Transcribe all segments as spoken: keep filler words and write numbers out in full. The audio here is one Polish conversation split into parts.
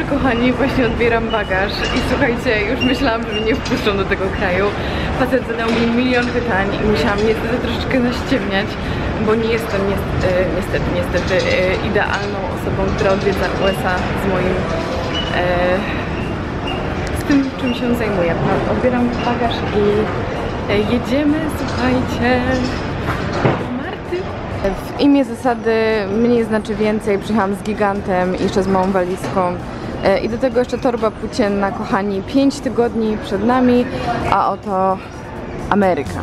kochani, właśnie odbieram bagaż i słuchajcie, już myślałam, że mnie nie wpuszczą do tego kraju. Facet zadał mi milion pytań i musiałam niestety troszeczkę zaściemniać, bo nie jestem niestety, niestety, niestety idealną osobą, która odwiedza U S A z moim, e, z tym, czym się zajmuję. Odbieram bagaż i e, jedziemy, słuchajcie, do Marty. W imię zasady mniej znaczy więcej, przyjechałam z gigantem i jeszcze z małą walizką. I do tego jeszcze torba płócienna, kochani, pięć tygodni przed nami, a oto Ameryka.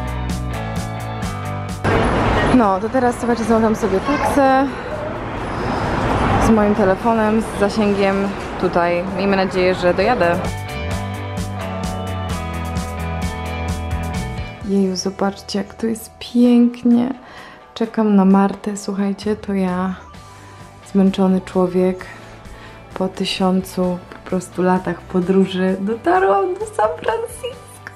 No, to teraz słuchajcie, zamawiam sobie taksę z moim telefonem, z zasięgiem tutaj. Miejmy nadzieję, że dojadę. Jeju, zobaczcie, jak to jest pięknie. Czekam na Martę, słuchajcie, to ja, zmęczony człowiek, po tysiącu po prostu latach podróży dotarłam do San Francisco.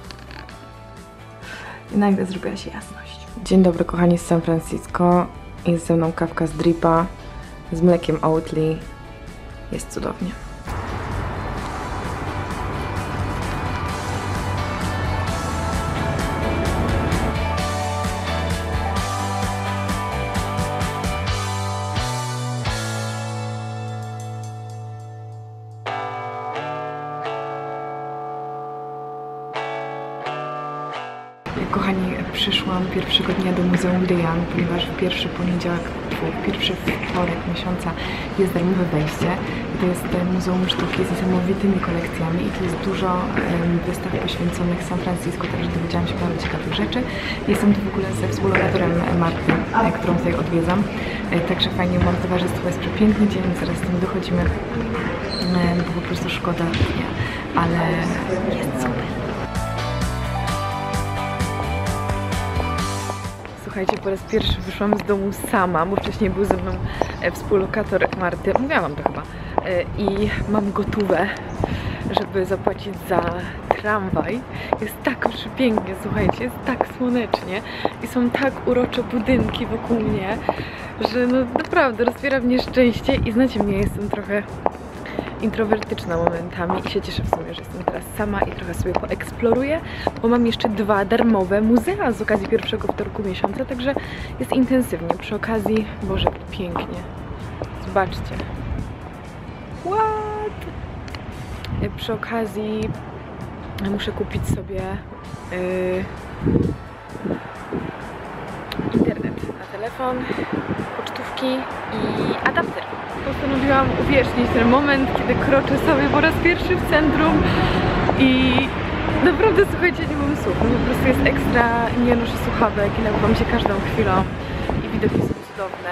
I nagle zrobiła się jasność. Dzień dobry, kochani z San Francisco. Jest ze mną kawka z dripa z mlekiem Oatly. Jest cudownie. Kochani, przyszłam pierwszego dnia do Muzeum de Young, ponieważ w pierwszy poniedziałek, w pierwszy wtorek miesiąca jest darmowe wejście. I to jest Muzeum Sztuki z niesamowitymi kolekcjami i tu jest dużo um, wystaw poświęconych San Francisco, także dowiedziałam się bardzo ciekawych rzeczy. Jestem tu w ogóle ze współlokatorem Marty, którą tutaj odwiedzam. Także fajnie, mam towarzystwo, jest przepiękny dzień, zaraz z tym dochodzimy, bo po prostu szkoda dnia, ale jest super. Słuchajcie, po raz pierwszy wyszłam z domu sama, bo wcześniej był ze mną współlokator Marty, mówiłam wam to chyba, i mam gotówę, żeby zapłacić za tramwaj. Jest tak przepięknie, słuchajcie, jest tak słonecznie i są tak urocze budynki wokół mnie, że no naprawdę rozpiera mnie szczęście i znacie mnie, jestem trochę introwertyczna momentami i się cieszę w sumie, że jestem teraz sama i trochę sobie poeksploruję, bo mam jeszcze dwa darmowe muzea z okazji pierwszego wtorku miesiąca, także jest intensywnie. Przy okazji, Boże, pięknie. Zobaczcie. What? Przy okazji muszę kupić sobie yy, internet na telefon, pocztówki i adapter. Postanowiłam uwiecznić ten moment, kiedy kroczę sobie po raz pierwszy w centrum i naprawdę, słuchajcie, nie mam słów, po prostu jest ekstra, nie noszę słuchawek i napływam się każdą chwilą i widoki są cudowne.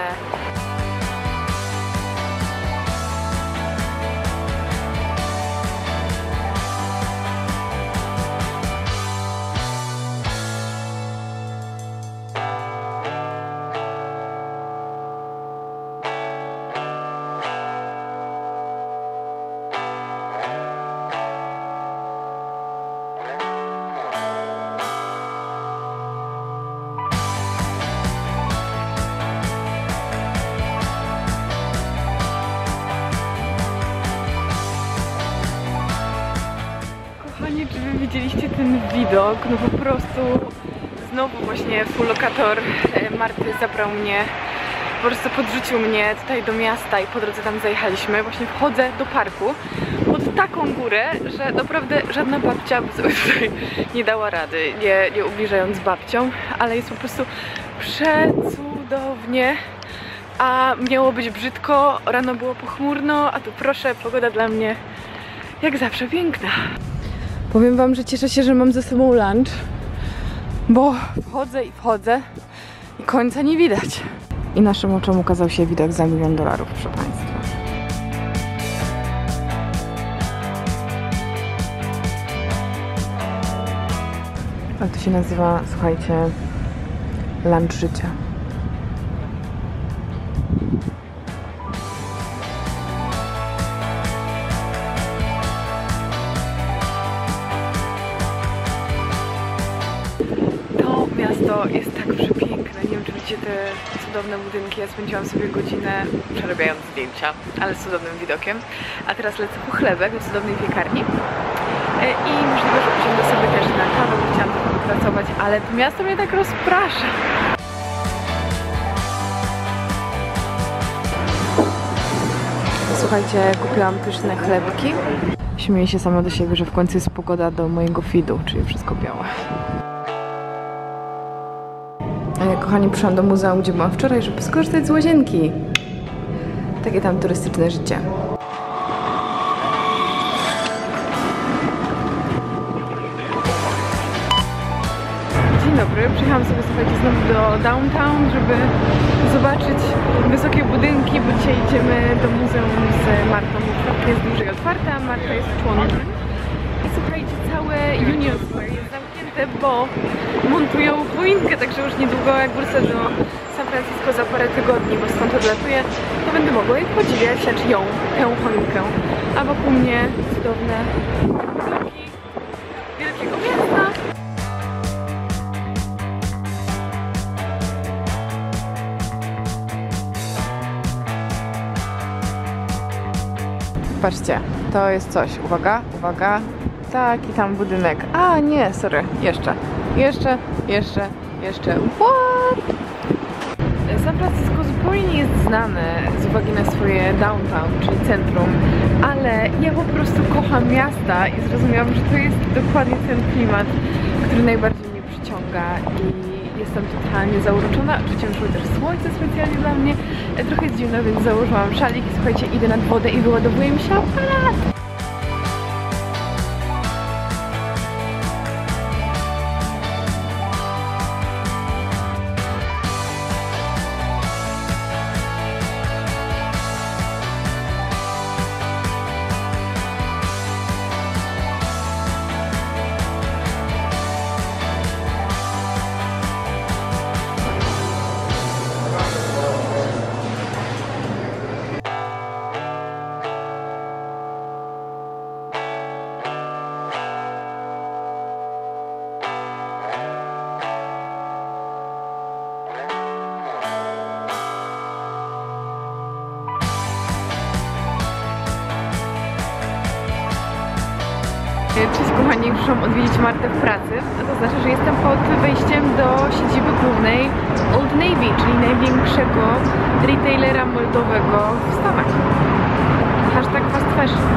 Czy wy widzieliście ten widok? No po prostu znowu właśnie współlokator Marty zabrał mnie, po prostu podrzucił mnie tutaj do miasta i po drodze tam zajechaliśmy. Właśnie wchodzę do parku pod taką górę, że naprawdę żadna babcia by sobie tutaj nie dała rady, nie, nie ubliżając babcią, ale jest po prostu przecudownie. A miało być brzydko, rano było pochmurno, a tu proszę, pogoda dla mnie jak zawsze piękna. Powiem wam, że cieszę się, że mam ze sobą lunch, bo wchodzę i wchodzę i końca nie widać. I naszym oczom ukazał się widok za milion dolarów, proszę państwa. A to się nazywa, słuchajcie, lunch życia. Miasto jest tak przepiękne, nie wiem czy widzicie te cudowne budynki, ja spędziłam sobie godzinę przerabiając zdjęcia, ale z cudownym widokiem. A teraz lecę po chlebek do cudownej piekarni i możliwe, że usiądę sobie też na kawę, bo chciałam trochę pracować, ale to miasto mnie tak rozprasza. Słuchajcie, kupiłam pyszne chlebki. Śmieję się sama do siebie, że w końcu jest pogoda do mojego feedu, czyli wszystko białe. Kochani, przyszłam do muzeum, gdzie byłam wczoraj, żeby skorzystać z łazienki. Takie tam turystyczne życie. Dzień dobry, przyjechałam sobie, słuchajcie, znowu do downtown, żeby zobaczyć wysokie budynki, bo dzisiaj idziemy do muzeum z Martą. Czwartek jest dłużej otwarta, a Marta jest członkiem. I słuchajcie, całe Union Square jest zamknięte, bo montują choinkę, także już niedługo, jak wrócę do San Francisco za parę tygodni, bo stąd odlatuję, to będę mogła ich podziwiać, znaczy ją, tę choinkę. A wokół mnie cudowne bloki wielkiego miasta. Patrzcie, to jest coś. Uwaga, uwaga. Taki tam budynek. A nie, sorry. Jeszcze. Jeszcze, jeszcze, jeszcze. What? San Francisco zupełnie nie jest znane z uwagi na swoje downtown, czyli centrum, ale ja po prostu kocham miasta i zrozumiałam, że to jest dokładnie ten klimat, który najbardziej mnie przyciąga i jestem totalnie zauroczona. Oczywiście wyszło też słońce specjalnie dla mnie. Trochę jest zimno, więc założyłam szalik i słuchajcie, idę nad wodę i wyładowuję mi się aparat. Cześć kochani, przyszłam odwiedzić Martę w pracy, a to znaczy, że jestem pod wejściem do siedziby głównej Old Navy, czyli największego retailera moldowego w Stanach. Hashtag fast fashion.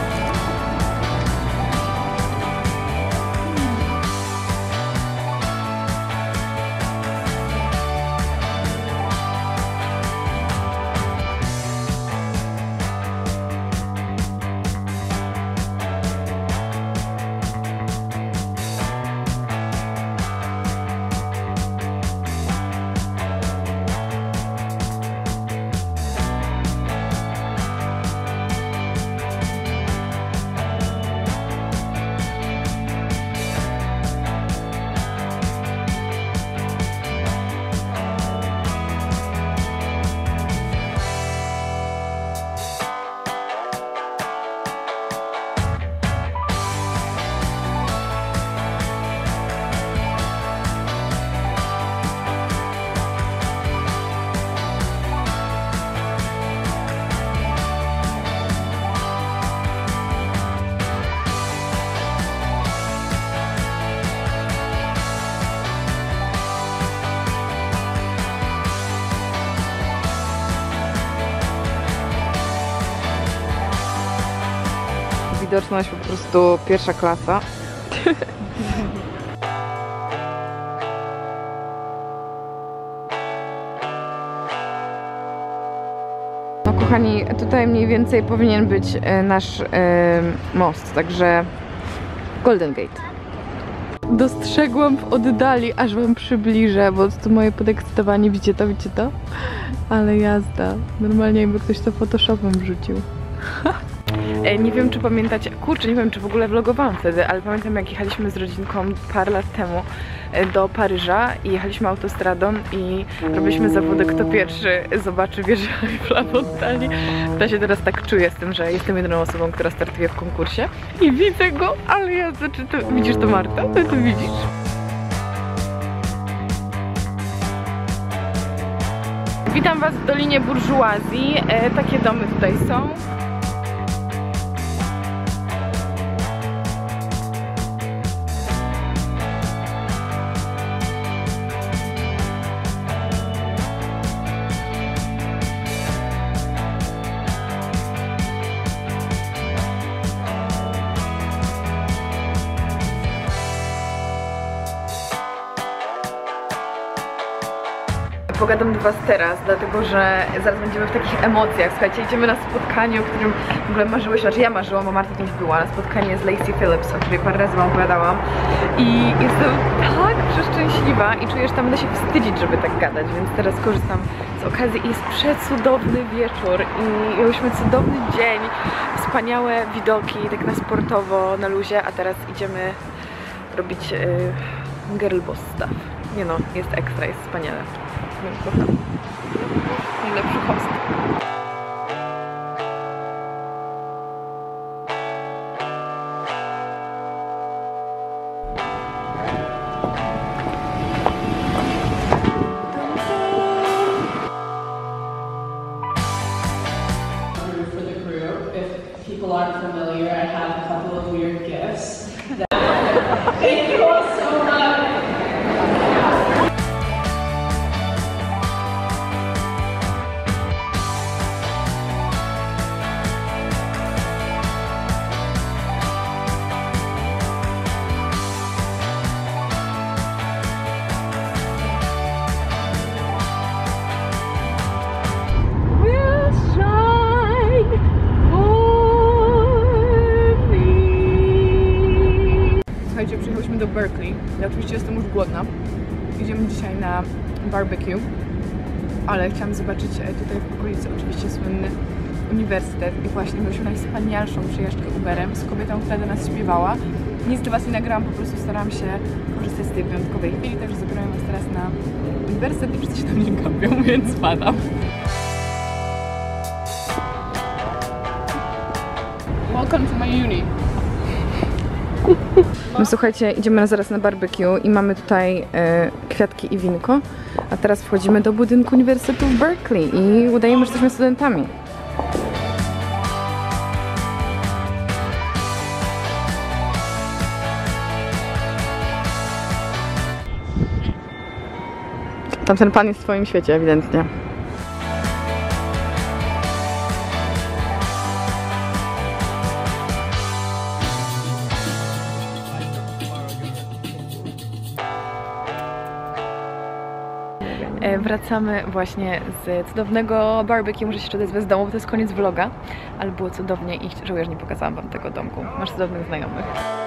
Widoczność po prostu pierwsza klasa. No kochani, tutaj mniej więcej powinien być nasz e, most, także Golden Gate. Dostrzegłam w oddali, aż wam przybliżę, bo to moje podekscytowanie, widzicie to, widzicie to? Ale jazda, normalnie jakby ktoś to Photoshopem wrzucił. Nie wiem, czy pamiętacie, kurczę, nie wiem, czy w ogóle vlogowałam wtedy, ale pamiętam, jak jechaliśmy z rodzinką parę lat temu do Paryża i jechaliśmy autostradą i robiliśmy zawody, kto pierwszy zobaczy wieżę Eiffla w oddali. Ja się teraz tak czuję z tym, że jestem jedyną osobą, która startuje w konkursie i widzę go, ale ja, znaczy, to, widzisz to, Marta? Ty to widzisz? Witam Was w Dolinie Burżuazji. E, takie domy tutaj są. Pogadam do Was teraz, dlatego że zaraz będziemy w takich emocjach. Słuchajcie, idziemy na spotkanie, o którym w ogóle marzyłyśmy, znaczy ja marzyłam, bo Marta też była, na spotkanie z Lacey Phillips, o której parę razy Wam opowiadałam. I jestem tak przeszczęśliwa i czuję, że tam będę się wstydzić, żeby tak gadać, więc teraz korzystam z okazji. Jest przecudowny wieczór i mieliśmy cudowny dzień, wspaniałe widoki, tak na sportowo, na luzie, a teraz idziemy robić yy, girl boss stuff. Nie no, jest ekstra, jest wspaniale. Kocham. Najlepszy host. For the group, if people aren't familiar, I have a couple of weird gifts. Thank you all so much. Słuchajcie, przyjechałyśmy do Berkeley. Ja oczywiście jestem już głodna. Idziemy dzisiaj na barbecue, ale chciałam zobaczyć tutaj w okolicy oczywiście słynny uniwersytet i właśnie mieliśmy najwspanialszą przejażdżkę Uberem z kobietą, która do nas śpiewała. Nic dla Was nie nagrałam, po prostu starałam się korzystać z tej wyjątkowej chwili, także zabiorę Was teraz na uniwersytet i wszyscy się do mnie gapią, więc spadam. Welcome to my uni. No słuchajcie, idziemy zaraz na barbecue i mamy tutaj e, kwiatki i winko, a teraz wchodzimy do budynku Uniwersytetu w Berkeley i udajemy, że jesteśmy studentami. Tamten pan jest w swoim świecie, ewidentnie. Wracamy właśnie z cudownego barbecue. Muszę się jeszcze odezwać z domu, bo to jest koniec vloga, ale było cudownie i żałuję, że nie pokazałam Wam tego domku. Masz cudownych znajomych.